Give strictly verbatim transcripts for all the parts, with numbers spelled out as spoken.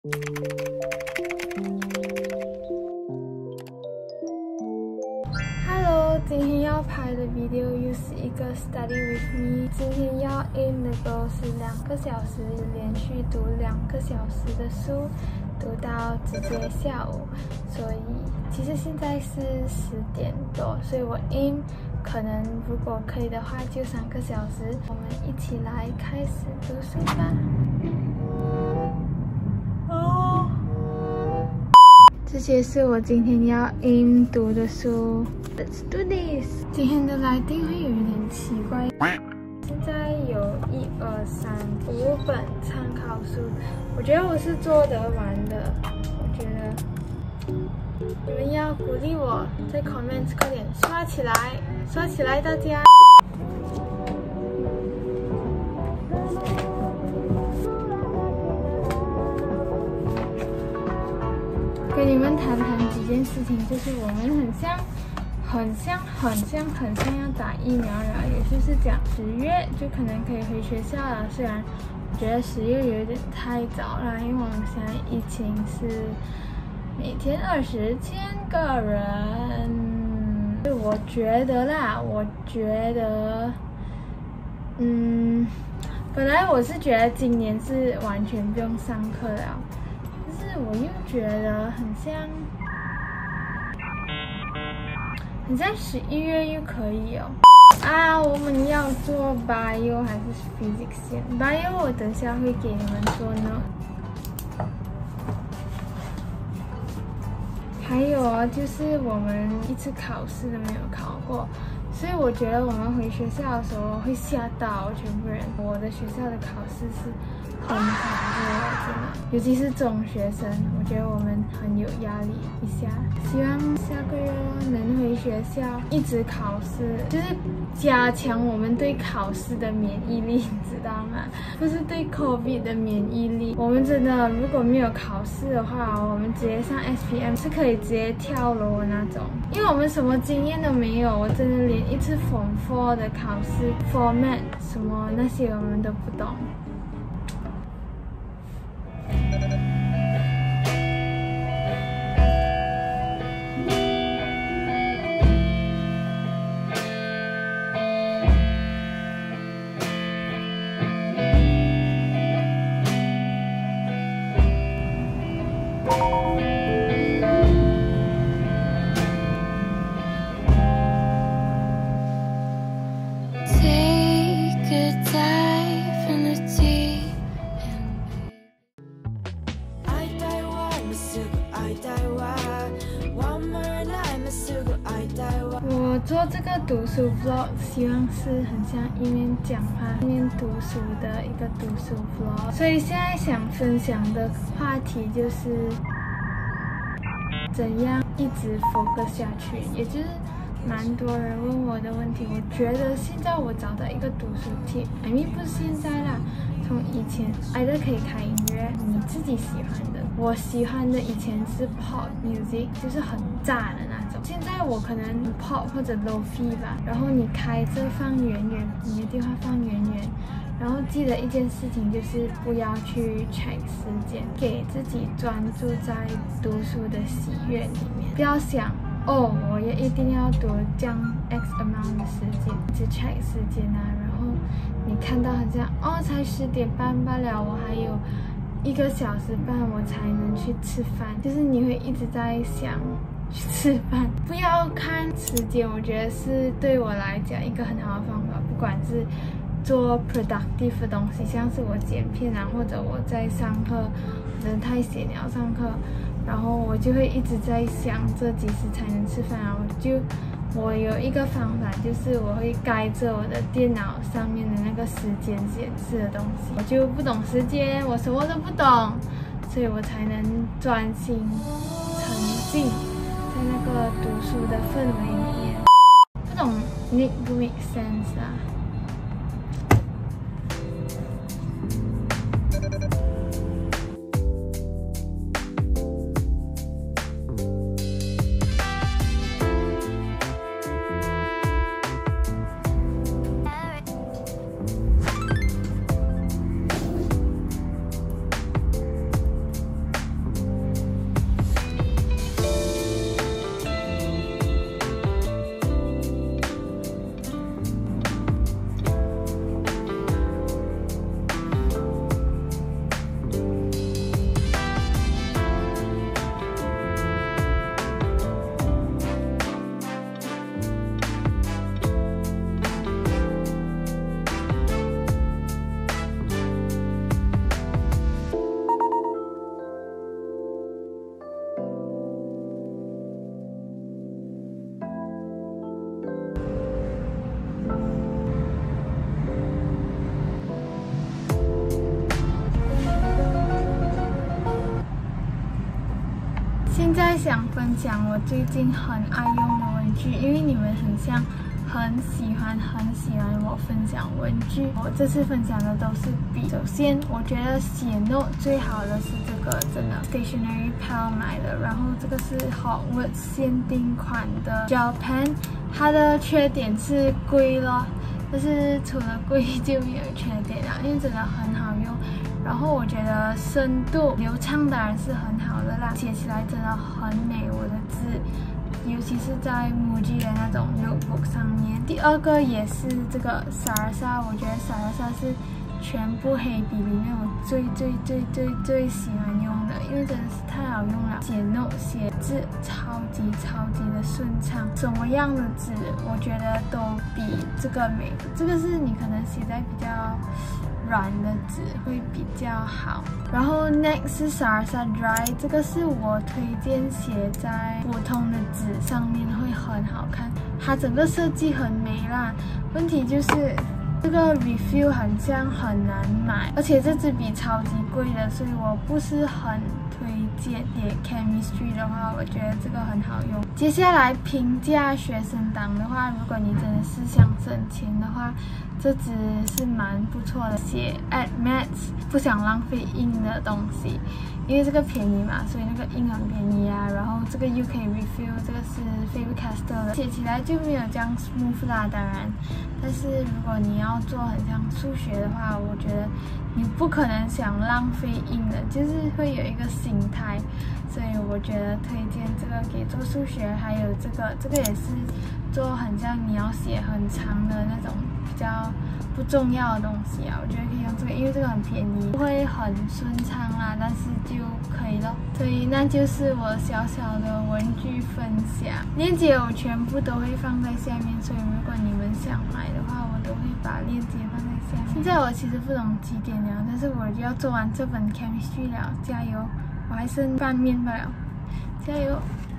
Hello， 今天要拍的 video 又是一个 study with me。今天要 aim 的 goal 是两个小时连续读两个小时的书，读到直接下午。所以其实现在是十点多，所以我 aim 可能如果可以的话就三个小时。我们一起来开始读书吧。哦。 这些是我今天要 aim 读的书。Let's do this。今天的来宾会有一点奇怪。现在有一二三五本参考书，我觉得我是做得完的。我觉得你们要鼓励我，在 comments 快点刷起来，刷起来，大家。 跟你们谈谈几件事情，就是我们很像、很像、很像、很像要打疫苗了，也就是讲十月就可能可以回学校了。虽然我觉得十月有点太早了，因为我们现在疫情是每天二十千个人。我觉得啦，我觉得，嗯，本来我是觉得今年是完全不用上课了。 但是我又觉得很像，很像十一月又可以哦。啊，我们要做 bio 还是 physics 先 ？bio 我等下会给你们说呢。还有啊，就是我们一次考试都没有考过，所以我觉得我们回学校的时候会吓到全部人。我的学校的考试是 很恐怖，真的，尤其是中学生，我觉得我们很有压力一下。希望下个月能回学校，一直考试，就是加强我们对考试的免疫力，你知道吗？不是对 COVID 的免疫力。我们真的如果没有考试的话，我们直接上 S P M 是可以直接跳楼的那种，因为我们什么经验都没有，我真的连一次 Form four 的考试 format 什么那些我们都不懂。 我做这个读书 vlog， 希望是很像一面讲话一面读书的一个读书 vlog。所以现在想分享的话题就是怎样一直 focus 下去，也就是蛮多人问我的问题。我觉得现在我找到一个读书 tip，I mean 不是现在啦，从以前 either 可以开音乐，你自己喜欢的。我喜欢的以前是 pop music， 就是很炸的那种。现在我可能 pop 或者 lo-fi 吧，然后你开着放远远，你的电话放远远。 然后记得一件事情，就是不要去 check 时间，给自己专注在读书的喜悦里面。不要想哦，我也一定要读这样 X amount 的时间，一直 check 时间啊。然后你看到好像哦，才十点半罢了，我还有一个小时半我才能去吃饭，就是你会一直在想去吃饭。不要看时间，我觉得是对我来讲一个很好的方法，不管是 做 productive 的东西，像是我剪片啊，或者我在上课，真的太闲了上课，然后我就会一直在想这几时才能吃饭啊。我就我有一个方法，就是我会盖着我的电脑上面的那个时间显示的东西，我就不懂时间，我什么都不懂，所以我才能专心沉浸在那个读书的氛围里面。不懂 make 不 make sense 啊？ 现在想分享我最近很爱用的文具，因为你们很像很喜欢很喜欢我分享文具。我这次分享的都是笔。首先，我觉得写 note 最好的是这个，真的 Stationery Pal 买的。然后这个是 Hogwarts 限定款的 Gel Pen， 它的缺点是贵咯，但是除了贵就没有缺点了，因为真的很好用。然后我觉得深度流畅当然是很好的啦，写起来真的很美，我的字。尤其是在 Muji 的那种 notebook 上面。第二个也是这个 Sarasa， 我觉得 Sarasa 是全部黑笔里面我最最最最最喜欢用的，因为真的是太好用了，写 note 写字超级超级的顺畅，什么样的字我觉得都比这个美。这个是你可能写在比较软的纸会比较好。然后 next 是 Sarasa Dry， 这个是我推荐写在普通的纸上面会很好看，它整个设计很美啦。问题就是这个 refill 好像很难买，而且这支笔超级贵的，所以我不是很推荐。写 chemistry 的话，我觉得这个很好用。接下来评价学生党的话，如果你真的是想省钱的话，这支是蛮不错的。写 at maths 不想浪费 ink 的东西，因为这个便宜嘛，所以那个 ink 很便宜啊。然后这个 U K refill， 这个是 Faber-Castell 的，写起来就没有这样 smooth 啦，当然。但是如果你要做很像数学的话，我觉得你不可能想浪费 ink 的，就是会有一个心态。所以我觉得推荐这个给做数学，还有这个这个也是做很像你要写很长的那种比较不重要的东西啊，我觉得可以用这个，因为这个很便宜，不会很顺畅啦，但是就可以了。所以那就是我小小的文具分享，链接我全部都会放在下面，所以如果你们想买的话，我都会把链接放在下面。现在我其实不懂几点了，但是我就要做完这本 chemistry 了，加油！我还剩半面不了，加油！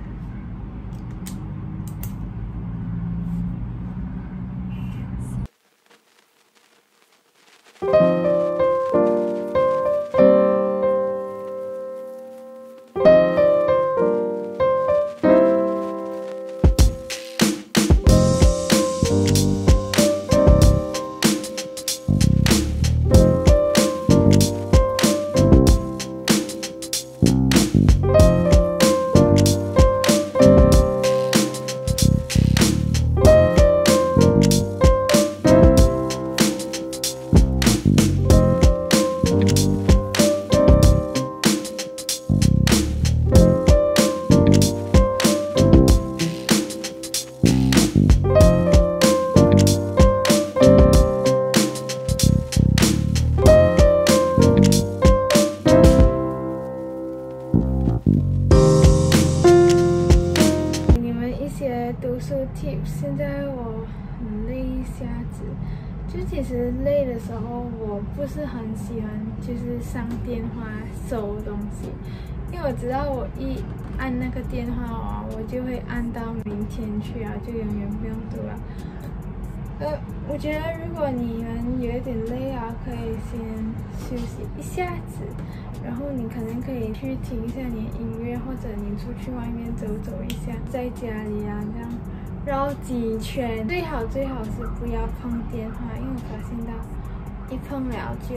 读书 tips， 现在我很累一下子，就其实累的时候，我不是很喜欢就是上电话搜东西，因为我知道我一按那个电话哦，我就会按到明天去啊，就永远不用读了。呃，我觉得如果你们有一点累啊，可以先休息一下子，然后你可能可以去听一下你的音乐，或者你出去外面走走一下，在家里啊这样绕几圈。最好最好是不要碰电话，因为我发现到一碰了就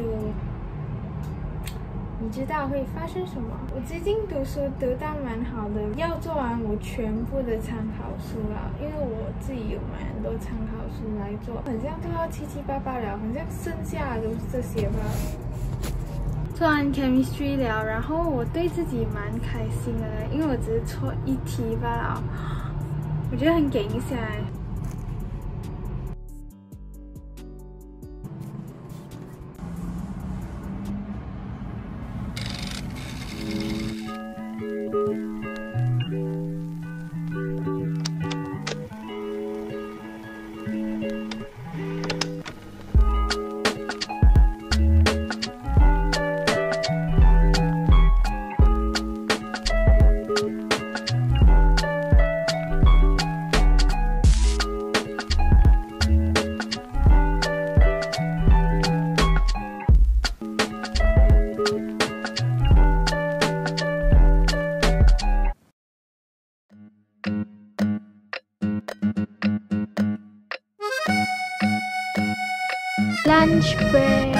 你知道会发生什么。我最近读书读到蛮好的，要做完我全部的参考书了，因为我自己有买很多参考书来做，好像都要七七八八了，好像剩下的都是这些吧。做完 chemistry 了，然后我对自己蛮开心的嘞，因为我只是错一题罢了，我觉得很给一下来。 lunch break.